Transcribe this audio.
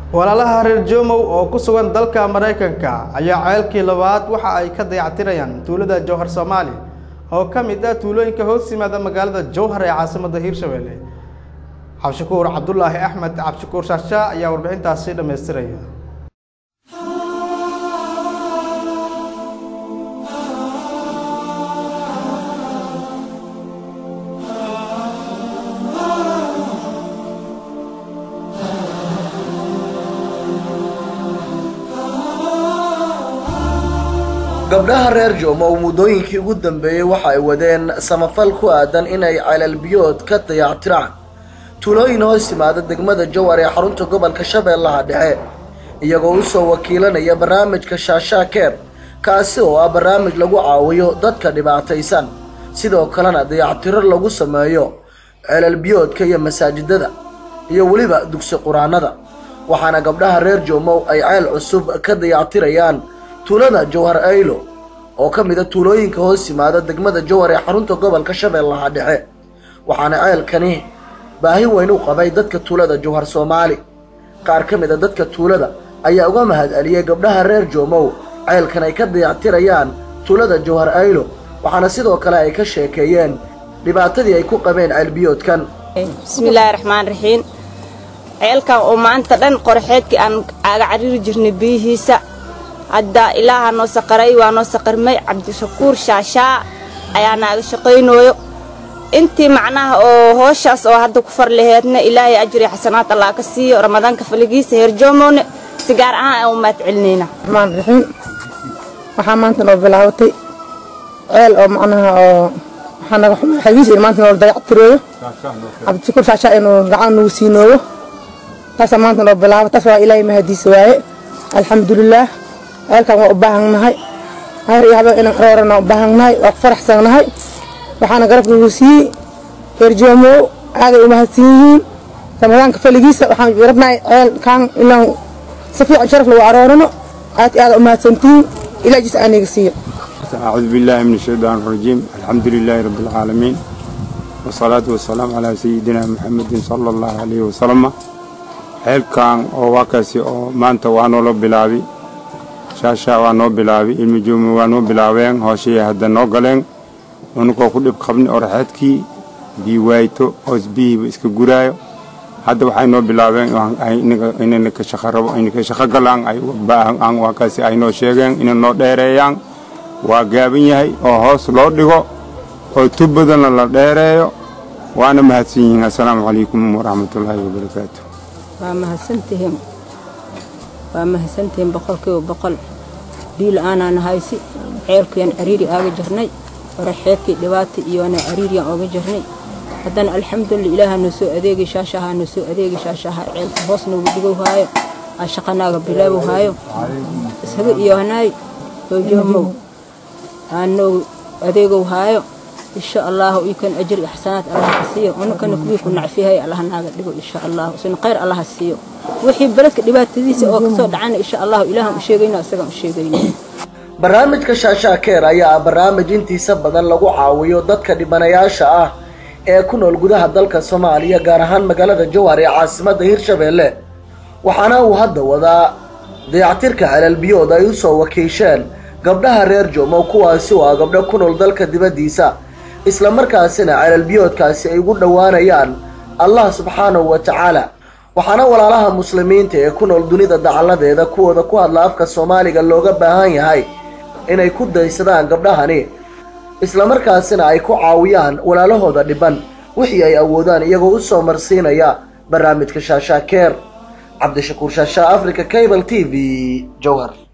walaalaha reer Jomow oo ku sugan dalka Mareykanka ayaa ceelkii labaad waxa ay ka dayactirayaan tuulada Jowhar Soomaali oo kamid ah tuulooyinka hoos yimaada magaalada Jowhar ee caasimadda Hirshabelle. Cabdishakuur Cabdullaahi Axmed Cabdishakuur Shaasha ayaa warbixintaasi dhameystiraya. gabdhaha reer Jomow mudooyinkii ugu dambeeyay waxa ay wadeen samafal ku aadan inay ceelal biyood ka dayactiraan tuulooyin hoos yimaada degmada Jowhar ee xarunta gobolka Shabeellaha Dhexe iyagoo u soo wakiilanaya barnaamijka Shaasha Care kaasi oo ah barnaamij lagu caawiyo dadka dhibaataysan sidoo kalena dayactiro lagu sameeyo ceelal biyoodka iyo masaajidada iyo waliba dugsi quraanada waxaana gabdhaha reer Jomow ay ceel cusub ka dayactirayaan tuulada Jowhar Aylo oo kamid ah tuulooyinka hoos yimaada degmada Jowhar ee xarunta gobolka Shabeellaha Dhexe waxaana ceelkani baahi weyn u qabay dadka tuulada Jowhar Soomaali qaar kamid ah dadka tuulada ayaa uga mahadceliyay gabdhaha reer Jomow ceelkan ay ka dayactirayaan tuulada Jowhar Aylo waxaana sidoo kale ay ka sheekeeyeen dhibaatadii ay ku qabeen ceel biyoodkan. Bismillaahir Rahmaanir Rahiim. ceelkan oo maanta dhan qorxeedkii aan aaga cariiri jirnay biyihiisa hadda ilaaha noo saqaray waa noo saqarmay Cabdishakuur Shaasha ayaa naaga shaqeynooyo intii macnaha oo hooshaas oo hadda ku far laheedna ilaahay ajri xasanaad Allah ka siiyo ramadaanka faligiisa reer Jomowne si gaar ah oo maad cilneyna Rahmaan Rahiim waxa maanta loo bilaawtay ceel oo macnaha oo waxana xagiis maanta loo dayactirayo Cabdishakuur Shaasha inuu gacan uu siinooyo taas maanta loo bilaawtay taas waa ilaahay mahadiis waaye alxamdulillah halkan waa u baahanahay hay'adaha inaan xoorana u baahanahay waa faraxsanahay waxaana garabka ugu sii reer Jomow aad u mahadsanyihiin ramadaanka faligiisa waxaan rabnaa ceelkan inaan si fiican sharaf loo aroorano aad u mahadsantiin ilaahay jis aniga siiyo. أعوذ بالله من الشيطان الرجيم الحمد لله رب العالمين والصلاة والسلام على سيدنا محمد صلى الله عليه وسلم halkan oo wakaasi oo maanta waan loo bilaabay Shaasha waan loo bilaabay ilmi Jomow waan loo bilaabeen hooshiye hadda noo galeen unuko ku dib qabni orxadkii diiwayto osbiib iska guraayo hadda waxay noo bilaabeen inay ka shaqarabo inay ka shaqo galaan ay baahan aan wakaasi ay noo sheegeen inay noo dheereeyaan waa gaaban yahay oo hoos loo dhigo oo tubadana la dheereeyo waana mahadsanyihiin. Assalaamu calaykum waraxmatullaahi wabarakaatuh. waa mahadsantiin boqolkiiba boqol diil aanan haysi ceelkeen cariiri aaga jirnay waraxeedkii dhibaato iyo ana cariiri aaga jirnay haddana alxamdulillah ilaaha noo soo adeegay Shaashaha noo soo adeegay Shaashaha ceelka hoos noo dhigo haayo shaqanaaga bilaabo haayo isaga iyo hanay oo Jomow aanoo adeego haayo إن شاء الله ويكون أجر إحسانات الله السيء ونكن كويكون نعفيها الله ناقد لقوا إن شاء الله وسن خير الله السيء وحي بلدك دبات تديس أو كسر عنا إن شاء الله إلهم الشيء سجم الشيء برنامج Shaasha Care ayaa barnaamij intiisa badan lagu caawiyo dadka dhibanayaasha ah ee ku nool gudaha dalka Soomaaliya gaar ahaan magaalada Jowhar ee caasimadda Hirshabelle waxaana uu hadda wadaa dayactirka ceelal biyood ay u soo wakiisheen gabdhaha reer Jomow kuwaasi oo gabdho ku nool dalka dibadiisa isla markaasina ceelal biyoodkaasi ay ugu dhawaanayaan Allah subhanahu wa ta'ala waxaana walaalaha muslimiinta ee ku nool dunida dacaladeeda kuwada ku hadla afka Soomaaliga looga baahan yahay inay ku daysadaan gabdhahani isla markaasina ay ku caawiyaan walaalahooda dhiban wixii ay awoodaan iyagoo u soo marsiinaya barnaamijka Shaasha Care. Cabdishakuur Shaasha, Africa Cable TV, Jowhar.